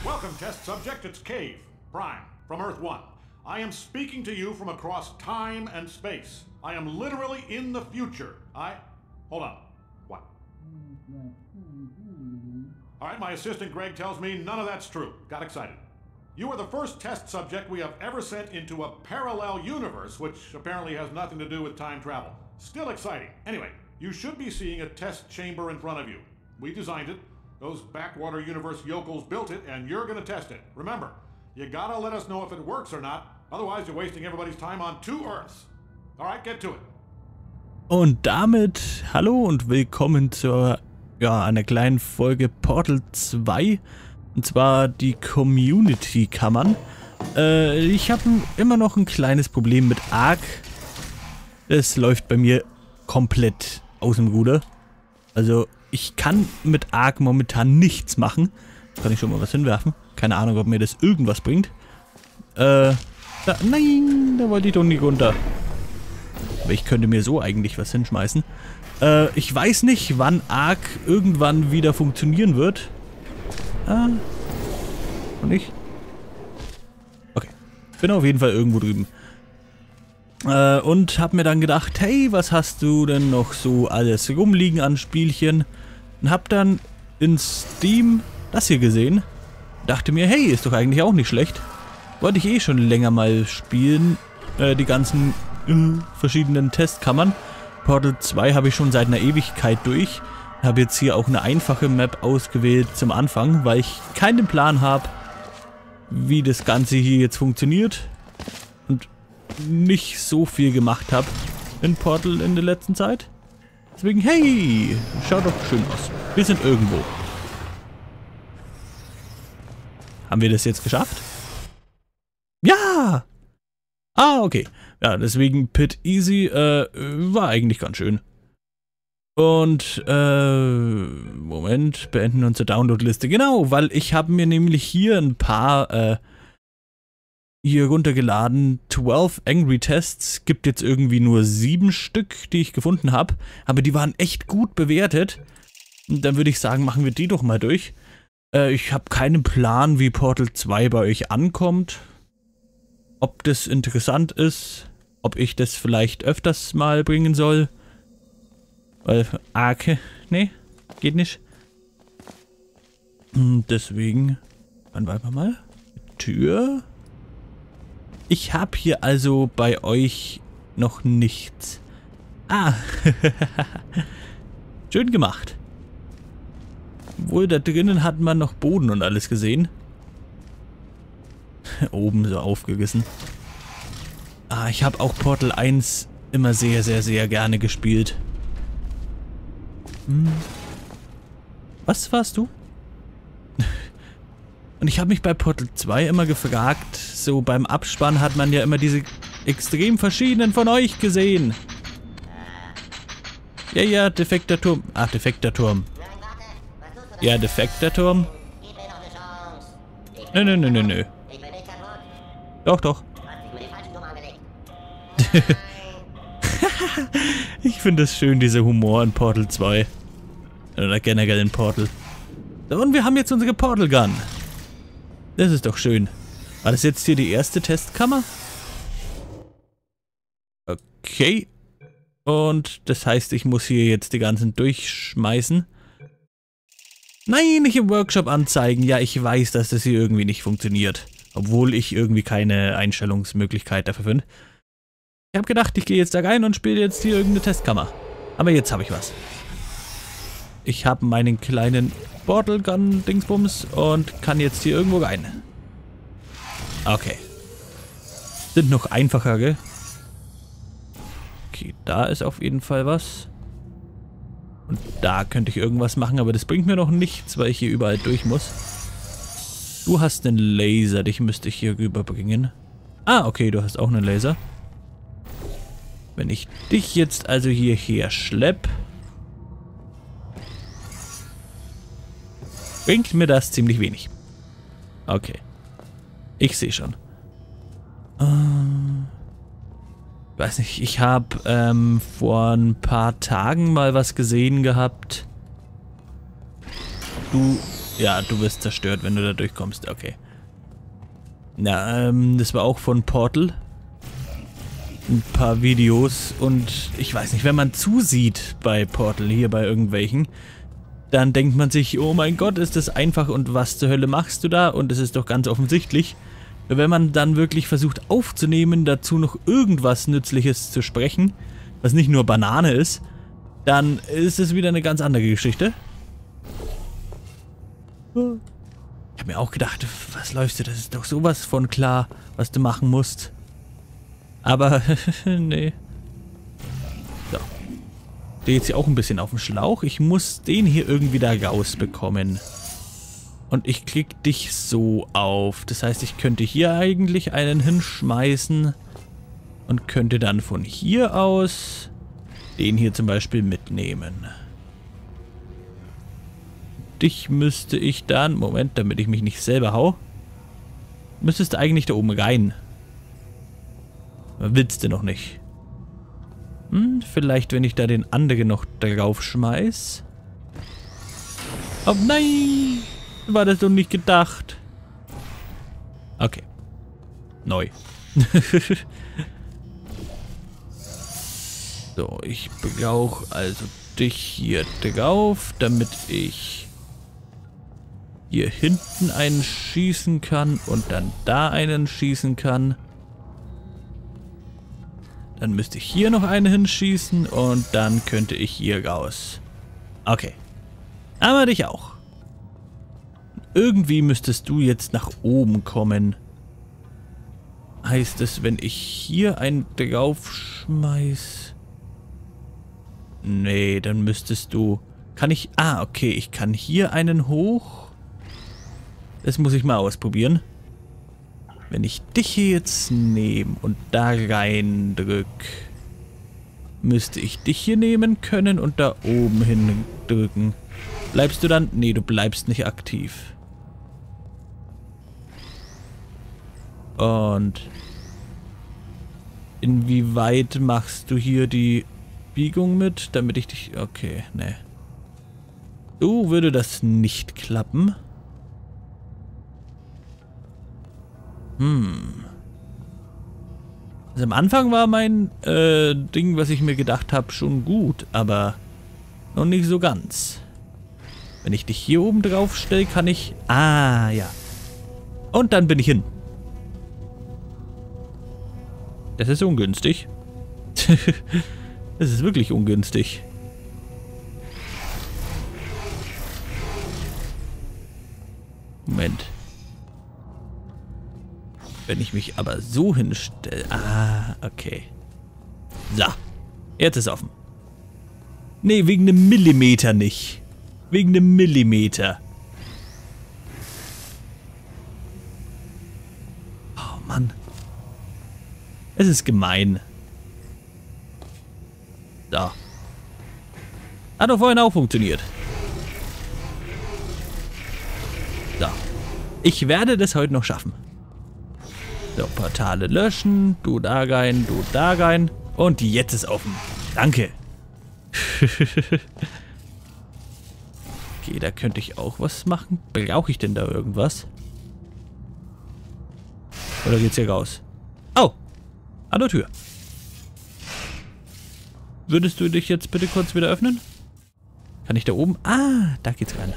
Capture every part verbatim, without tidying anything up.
Welcome, test subject. It's Cave, Prime, from Earth One. I am speaking to you from across time and space. I am literally in the future. I... Hold on. What? All right, my assistant Greg tells me none of that's true. Got excited. You are the first test subject we have ever sent into a parallel universe, which apparently has nothing to do with time travel. Still exciting. Anyway, you should be seeing a test chamber in front of you. We designed it. Those backwater universe yokels built it, and you're gonna test it. Remember, you gotta let us know if it works or not. Otherwise, you're wasting everybody's time on two Earths. All right, get to it. Und damit hallo und willkommen zur ja, einer kleinen Folge Portal zwei. Und zwar die Community-Kammern. Äh, ich habe immer noch ein kleines Problem mit Ark. Es läuft bei mir komplett aus dem Ruder. Also ich kann mit Ark momentan nichts machen. Kann ich schon mal was hinwerfen. Keine Ahnung, ob mir das irgendwas bringt. Äh, da, nein, da wollte ich doch nicht runter. Aber ich könnte mir so eigentlich was hinschmeißen. Äh, ich weiß nicht, wann Ark irgendwann wieder funktionieren wird. Ah. Und ich? Okay. Bin auf jeden Fall irgendwo drüben. Äh, und hab mir dann gedacht, hey, was hast du denn noch so alles rumliegen an Spielchen? Und hab dann in Steam das hier gesehen. Dachte mir, hey, ist doch eigentlich auch nicht schlecht. Wollte ich eh schon länger mal spielen. Äh, die ganzen äh, verschiedenen Testkammern. Portal zwei habe ich schon seit einer Ewigkeit durch. Habe jetzt hier auch eine einfache Map ausgewählt zum Anfang, weil ich keinen Plan habe, wie das Ganze hier jetzt funktioniert. Und nicht so viel gemacht habe in Portal in der letzten Zeit. Deswegen, hey, schaut doch schön aus. Wir sind irgendwo. Haben wir das jetzt geschafft? Ja! Ah, okay. Ja, deswegen Pit Easy äh, war eigentlich ganz schön. Und, äh, Moment, beenden unsere Download-Liste. Genau, weil ich habe mir nämlich hier ein paar, äh, hier runtergeladen. zwölf Angry Tests. Gibt jetzt irgendwie nur sieben Stück, die ich gefunden habe. Aber die waren echt gut bewertet. Und dann würde ich sagen, machen wir die doch mal durch. Äh, ich habe keinen Plan, wie Portal zwei bei euch ankommt. Ob das interessant ist. Ob ich das vielleicht öfters mal bringen soll. Weil, Arke, nee, geht nicht. Und deswegen, wann war mal? Tür. Ich habe hier also bei euch noch nichts. Ah, schön gemacht. Wohl, da drinnen hat man noch Boden und alles gesehen. Oben so aufgegessen. Ah, ich habe auch Portal eins immer sehr, sehr, sehr gerne gespielt. Hm. Was warst du? Und ich habe mich bei Portal zwei immer gefragt, so beim Abspann hat man ja immer diese extrem verschiedenen von euch gesehen. Ja, ja, defekter Turm. Ach, defekter Turm. Ja, defekter Turm. Nö, nö, nö, nö, nö. Doch, doch. Ich finde es schön, dieser Humor in Portal zwei. Oder generell in Portal. So, und wir haben jetzt unsere Portal Gun. Das ist doch schön. War das jetzt hier die erste Testkammer? Okay. Und das heißt, ich muss hier jetzt die ganzen durchschmeißen. Nein, nicht im Workshop anzeigen. Ja, ich weiß, dass das hier irgendwie nicht funktioniert. Obwohl ich irgendwie keine Einstellungsmöglichkeit dafür finde. Ich habe gedacht, ich gehe jetzt da rein und spiele jetzt hier irgendeine Testkammer. Aber jetzt habe ich was. Ich habe meinen kleinen Portal Gun Dingsbums und kann jetzt hier irgendwo rein. Okay. Sind noch einfachere. Okay, da ist auf jeden Fall was. Und da könnte ich irgendwas machen, aber das bringt mir noch nichts, weil ich hier überall durch muss. Du hast einen Laser, dich müsste ich hier rüberbringen. Ah, okay, du hast auch einen Laser. Wenn ich dich jetzt also hierher schlepp, bringt mir das ziemlich wenig. Okay. Ich sehe schon. Ähm, weiß nicht, ich habe ähm, vor ein paar Tagen mal was gesehen gehabt. Du Ja, du wirst zerstört, wenn du da durchkommst. Okay. Na, ähm, das war auch von Portal. Ein paar Videos und ich weiß nicht, wenn man zusieht bei Portal, hier bei irgendwelchen, dann denkt man sich, oh mein Gott, ist das einfach und was zur Hölle machst du da? Und es ist doch ganz offensichtlich. Wenn man dann wirklich versucht aufzunehmen, dazu noch irgendwas Nützliches zu sprechen, was nicht nur Banane ist, dann ist es wieder eine ganz andere Geschichte. Ich habe mir auch gedacht, was läufst du? Das ist doch sowas von klar, was du machen musst. Aber, nee. So. Der jetzt hier auch ein bisschen auf dem Schlauch. Ich muss den hier irgendwie da rausbekommen. Und ich klicke dich so auf. Das heißt, ich könnte hier eigentlich einen hinschmeißen. Und könnte dann von hier aus den hier zum Beispiel mitnehmen. Dich müsste ich dann... Moment, damit ich mich nicht selber hau. Müsstest du eigentlich da oben rein. Willst du noch nicht? Hm, vielleicht, wenn ich da den anderen noch drauf schmeiß. Oh nein! War das doch nicht gedacht. Okay. Neu. So, ich brauche also dich hier drauf, damit ich hier hinten einen schießen kann und dann da einen schießen kann. Dann müsste ich hier noch einen hinschießen und dann könnte ich hier raus. Okay. Aber dich auch. Irgendwie müsstest du jetzt nach oben kommen. Heißt es, wenn ich hier einen draufschmeiß? Nee, dann müsstest du... Kann ich... Ah, okay, ich kann hier einen hoch. Das muss ich mal ausprobieren. Wenn ich dich hier jetzt nehme und da rein drück, müsste ich dich hier nehmen können und da oben hin drücken. Bleibst du dann? Nee, du bleibst nicht aktiv. Und inwieweit machst du hier die Biegung mit, damit ich dich... Okay, ne. So würde das nicht klappen. Hm. Also am Anfang war mein äh, Ding, was ich mir gedacht habe, schon gut, aber noch nicht so ganz. Wenn ich dich hier oben drauf stelle, kann ich... Ah, ja. Und dann bin ich hin. Das ist ungünstig. Das ist wirklich ungünstig. Moment. Wenn ich mich aber so hinstelle... Ah, okay. So. Jetzt ist offen. Nee, wegen einem Millimeter nicht. Wegen einem Millimeter. Oh, Mann. Es ist gemein. So. Hat doch vorhin auch funktioniert. So. Ich werde das heute noch schaffen. So, Portale löschen. Du da rein, du da rein. Und jetzt ist offen. Danke. Okay, da könnte ich auch was machen. Brauche ich denn da irgendwas? Oder geht's hier raus? Oh! An der Tür. Würdest du dich jetzt bitte kurz wieder öffnen? Kann ich da oben? Ah, da geht's rein.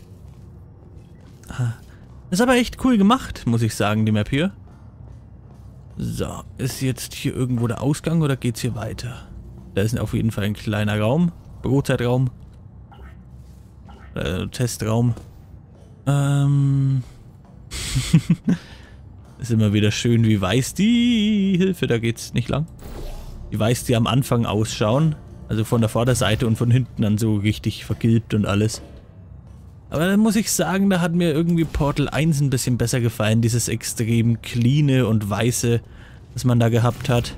Ah, ist aber echt cool gemacht, muss ich sagen, die Map hier. So, ist jetzt hier irgendwo der Ausgang oder geht's hier weiter? Da ist auf jeden Fall ein kleiner Raum. Bürozeitraum. Äh, Testraum. Ähm. Ist immer wieder schön, wie weiß die Hilfe, da geht's nicht lang. Wie weiß die am Anfang ausschauen. Also von der Vorderseite und von hinten dann so richtig vergilbt und alles. Aber dann muss ich sagen, da hat mir irgendwie Portal eins ein bisschen besser gefallen. Dieses extrem cleane und weiße, das man da gehabt hat.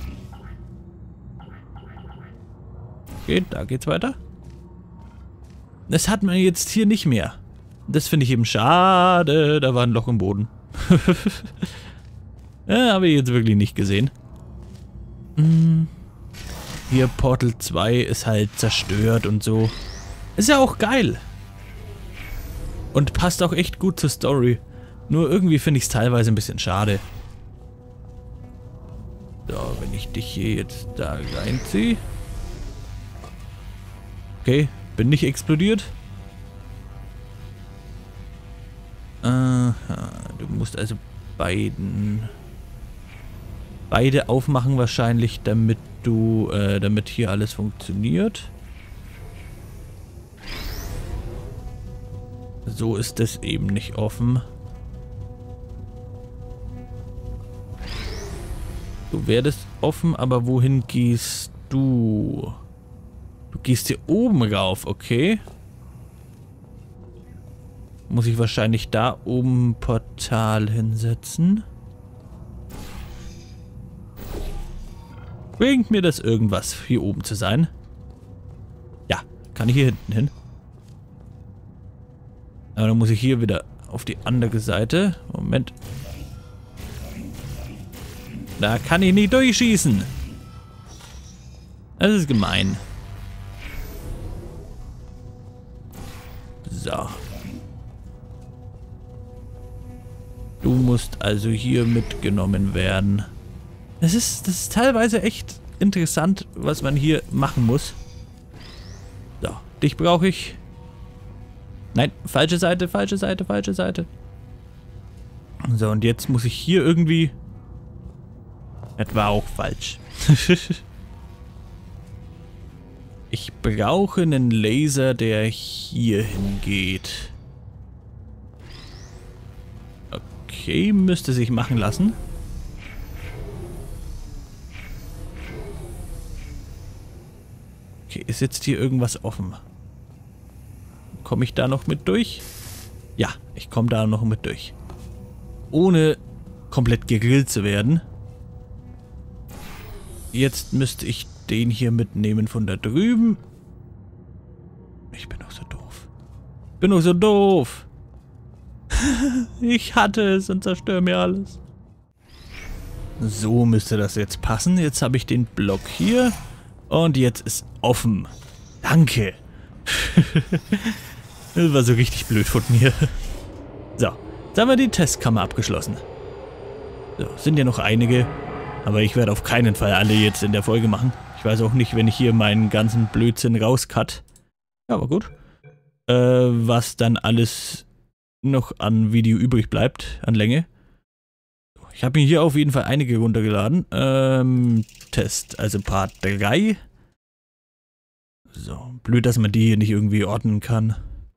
Okay, da geht's weiter. Das hat man jetzt hier nicht mehr. Das finde ich eben schade. Da war ein Loch im Boden. Ja, habe ich jetzt wirklich nicht gesehen. Hm. Hier Portal zwei ist halt zerstört und so. Ist ja auch geil. Und passt auch echt gut zur Story. Nur irgendwie finde ich es teilweise ein bisschen schade. So, wenn ich dich hier jetzt da reinziehe. Okay, bin nicht explodiert. Aha, du musst also beiden... Beide aufmachen wahrscheinlich, damit du, äh, damit hier alles funktioniert. So ist es eben nicht offen. Du werdest offen, aber wohin gehst du? Du gehst hier oben rauf, okay. Muss ich wahrscheinlich da oben ein Portal hinsetzen? Bringt mir das irgendwas, hier oben zu sein? Ja, kann ich hier hinten hin? Aber dann muss ich hier wieder auf die andere Seite. Moment. Da kann ich nicht durchschießen. Das ist gemein. So. Du musst also hier mitgenommen werden. Das ist, das ist teilweise echt interessant, was man hier machen muss. So, dich brauche ich. Nein, falsche Seite, falsche Seite, falsche Seite. So, und jetzt muss ich hier irgendwie... Das war auch falsch. Ich brauche einen Laser, der hier hingeht. Okay, müsste sich machen lassen. Okay, ist jetzt hier irgendwas offen? Komme ich da noch mit durch? Ja, ich komme da noch mit durch. Ohne komplett gegrillt zu werden. Jetzt müsste ich den hier mitnehmen von da drüben. Ich bin auch so doof. Ich bin auch so doof. Ich hatte es und zerstöre mir alles. So müsste das jetzt passen. Jetzt habe ich den Block hier. Und jetzt ist offen. Danke. Das war so richtig blöd von mir. So, jetzt haben wir die Testkammer abgeschlossen. So, sind ja noch einige. Aber ich werde auf keinen Fall alle jetzt in der Folge machen. Ich weiß auch nicht, wenn ich hier meinen ganzen Blödsinn rauscut. Ja, aber gut. Äh, was dann alles noch an Video übrig bleibt, an Länge. Ich habe mir hier auf jeden Fall einige runtergeladen. Ähm, Test, also Part drei. So, blöd, dass man die hier nicht irgendwie ordnen kann.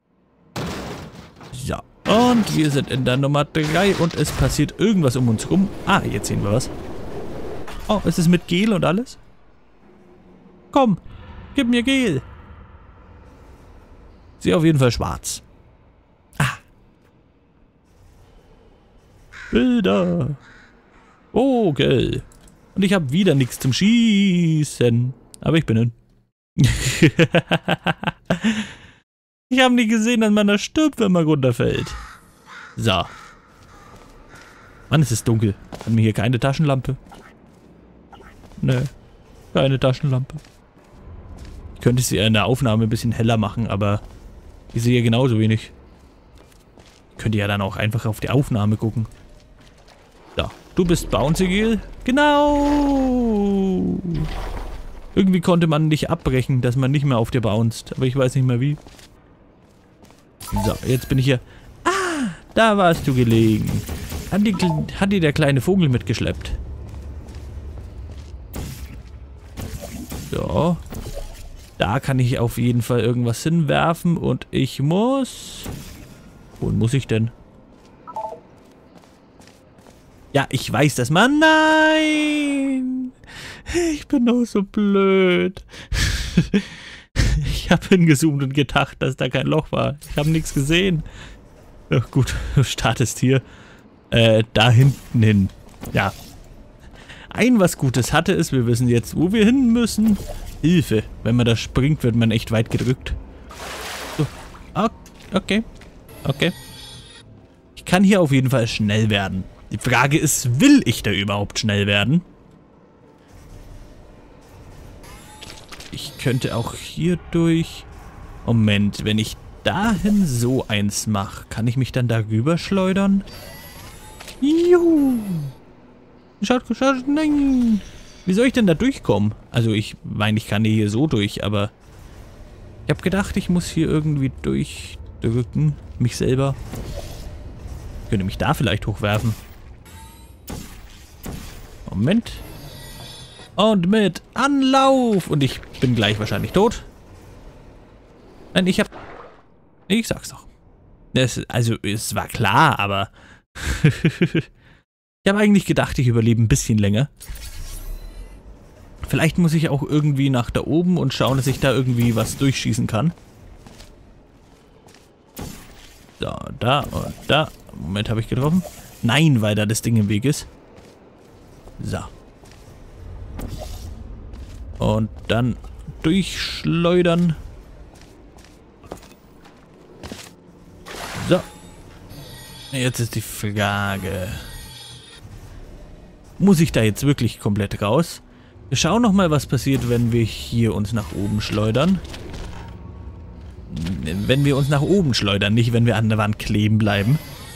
So, und wir sind in der Nummer drei und es passiert irgendwas um uns rum. Ah, jetzt sehen wir was. Oh, ist es mit Gel und alles? Komm, gib mir Gel. Sie auf jeden Fall schwarz. Ah. Bilder. Oh, Gel. Und ich habe wieder nichts zum Schießen. Aber ich bin in. Ich habe nie gesehen, dass man da stirbt, wenn man runterfällt. So. Mann, es ist dunkel. Haben wir hier keine Taschenlampe? Ne, keine Taschenlampe. Ich könnte sie in der Aufnahme ein bisschen heller machen, aber ich sehe genauso wenig. Ich könnte ja dann auch einfach auf die Aufnahme gucken. So, du bist Bouncy Gel? Genau! Irgendwie konnte man dich abbrechen, dass man nicht mehr auf dir bounced, aber ich weiß nicht mehr wie. So, jetzt bin ich hier. Ah, da warst du gelegen. Hat die, hat die der kleine Vogel mitgeschleppt? So. Da kann ich auf jeden Fall irgendwas hinwerfen und ich muss... Wohin muss ich denn? Ja, ich weiß das mal. Nein! Ich bin doch so blöd. Ich habe hingezoomt und gedacht, dass da kein Loch war. Ich habe nichts gesehen. Ach gut, du startest hier. Äh, da hinten hin. Ja. Ein was Gutes hatte ist, wir wissen jetzt, wo wir hin müssen. Hilfe. Wenn man da springt, wird man echt weit gedrückt. So. Okay. Okay. Ich kann hier auf jeden Fall schnell werden. Die Frage ist, will ich da überhaupt schnell werden? Ich könnte auch hier durch... Moment, wenn ich dahin so eins mache, kann ich mich dann darüber schleudern? Juhu! Schaut, schaut, nein! Wie soll ich denn da durchkommen? Also ich meine, ich kann hier so durch, aber ich habe gedacht, ich muss hier irgendwie durchdrücken. Mich selber. Ich könnte mich da vielleicht hochwerfen. Moment. Und mit Anlauf. Und ich bin gleich wahrscheinlich tot. Nein, ich hab... Ich sag's doch. Das, also, es war klar, aber... Ich habe eigentlich gedacht, ich überlebe ein bisschen länger. Vielleicht muss ich auch irgendwie nach da oben und schauen, dass ich da irgendwie was durchschießen kann. So, da und da. Moment, habe ich getroffen? Nein, weil da das Ding im Weg ist. So. Und dann durchschleudern. So. Jetzt ist die Frage. Muss ich da jetzt wirklich komplett raus? Wir schauen nochmal, was passiert, wenn wir hier uns nach oben schleudern. Wenn wir uns nach oben schleudern, nicht wenn wir an der Wand kleben bleiben.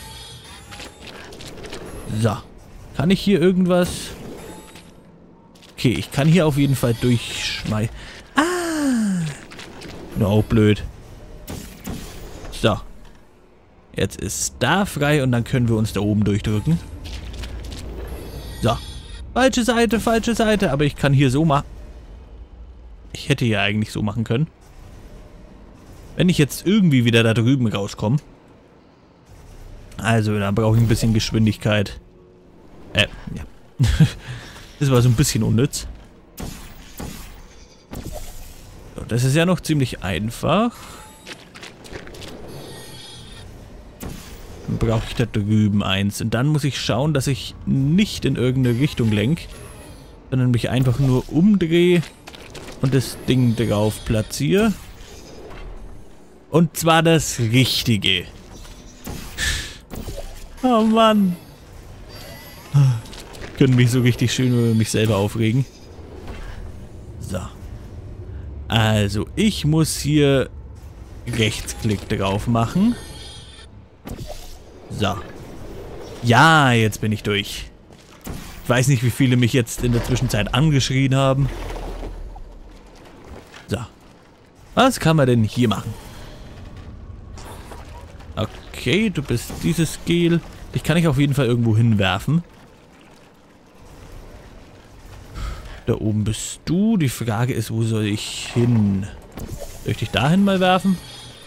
So. Kann ich hier irgendwas... Okay, ich kann hier auf jeden Fall durchschmeißen. Ah! No, blöd. So. Jetzt ist da frei und dann können wir uns da oben durchdrücken. So. Falsche Seite, falsche Seite. Aber ich kann hier so machen. Ich hätte ja eigentlich so machen können. Wenn ich jetzt irgendwie wieder da drüben rauskomme. Also, da brauche ich ein bisschen Geschwindigkeit. Äh, ja. Das war so ein bisschen unnütz. So, das ist ja noch ziemlich einfach. Dann brauche ich da drüben eins. Und dann muss ich schauen, dass ich nicht in irgendeine Richtung lenke, sondern mich einfach nur umdrehe und das Ding drauf platziere. Und zwar das Richtige. Oh Mann. Ich könnte mich so richtig schön über mich selber aufregen. So. Also, ich muss hier Rechtsklick drauf machen. So. Ja, jetzt bin ich durch. Ich weiß nicht, wie viele mich jetzt in der Zwischenzeit angeschrien haben. So. Was kann man denn hier machen? Okay, du bist dieses Gel. Dich kann ich auf jeden Fall irgendwo hinwerfen. Da oben bist du. Die Frage ist, wo soll ich hin? Soll ich dich dahin mal werfen?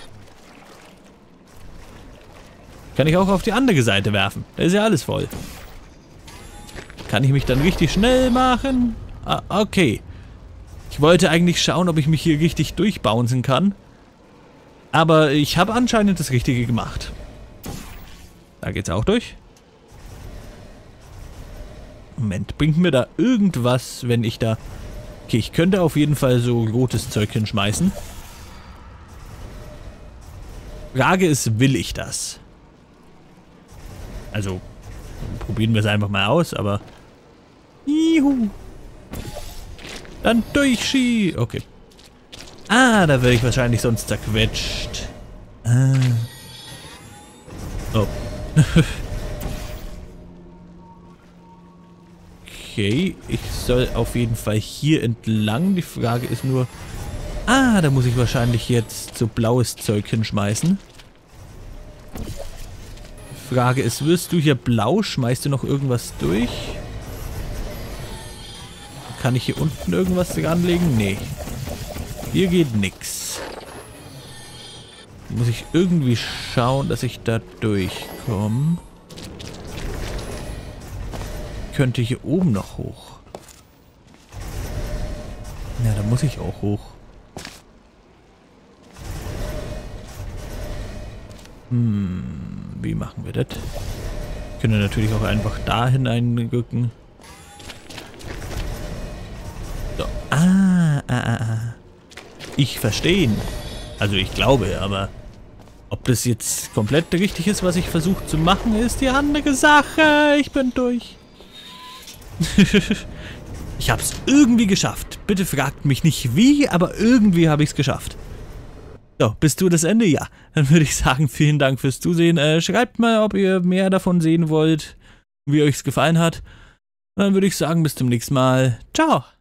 Kann ich auch auf die andere Seite werfen. Da ist ja alles voll. Kann ich mich dann richtig schnell machen? Ah, okay. Ich wollte eigentlich schauen, ob ich mich hier richtig durchbouncen kann. Aber ich habe anscheinend das Richtige gemacht. Da geht's auch durch. Moment, bringt mir da irgendwas, wenn ich da... Okay, ich könnte auf jeden Fall so rotes Zeug hinschmeißen. Frage ist, will ich das? Also, probieren wir es einfach mal aus, aber... Juhu. Dann durchschie. Okay. Ah, da werde ich wahrscheinlich sonst zerquetscht. Ah. Oh. Okay, ich soll auf jeden Fall hier entlang. Die Frage ist nur... Ah, da muss ich wahrscheinlich jetzt so blaues Zeug hinschmeißen. Die Frage ist, wirst du hier blau? Schmeißt du noch irgendwas durch? Kann ich hier unten irgendwas anlegen? Nee. Hier geht nix. Muss ich irgendwie schauen, dass ich da durchkomme. Könnte hier oben noch hoch. Ja, da muss ich auch hoch. Hm, wie machen wir das? Ich könnte natürlich auch einfach da hineinrücken. So. Ah, ah, ah, ah. Ich verstehe. Also ich glaube, aber ob das jetzt komplett richtig ist, was ich versuche zu machen, ist die andere Sache. Ich bin durch. Ich habe es irgendwie geschafft. Bitte fragt mich nicht wie, aber irgendwie habe ich es geschafft. Ja, bist du das Ende? Ja. Dann würde ich sagen, vielen Dank fürs Zusehen. Äh, schreibt mal, ob ihr mehr davon sehen wollt, wie euch es gefallen hat. Und dann würde ich sagen, bis zum nächsten Mal. Ciao.